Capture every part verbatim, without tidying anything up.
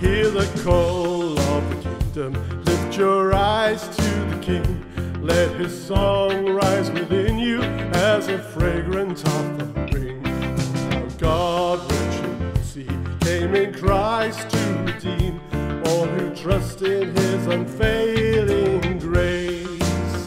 Hear the call of the kingdom, lift your eyes to the King. Let his song rise within you as a fragrance offering. How God, rich in mercy, came in Christ to redeem all who trust in his unfailing grace.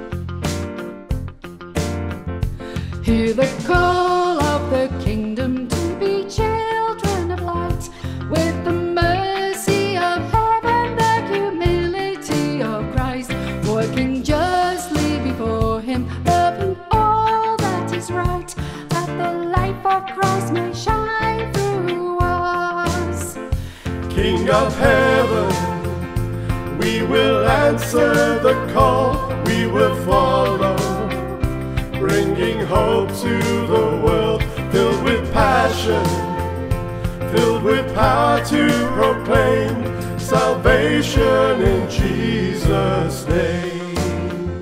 Hear the call of the kingdom to be children of light, with the mercy of heaven, the humility of Christ, working justly before him, loving all that is right, that the light of Christ may shine through us. King of heaven, we will answer the call, we will follow, bringing hope to the world, filled with passion, filled with power to proclaim salvation in Jesus' name.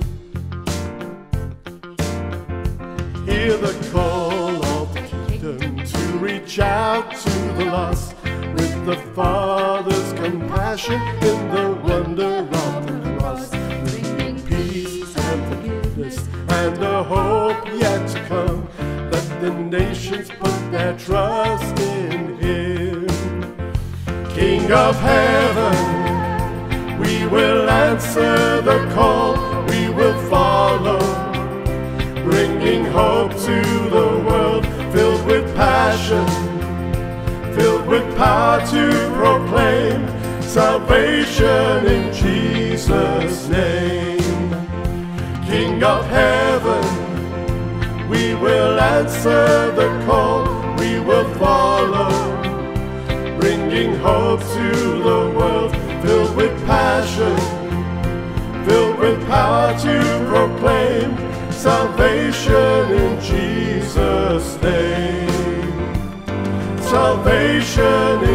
Hear the call of the kingdom to reach out to the lost, with the Father's compassion in the wonder of the cross, bringing peace and forgiveness and a hope yet to come. Let the nations put their trust in him. King of heaven, we will answer the call, we will follow, bringing hope to the world, filled with passion, filled with power to proclaim salvation in Jesus' name. King of heaven, we will answer the call, we will follow, bringing hope to the world, filled with passion, filled with power to proclaim salvation in Jesus' name. Salvation in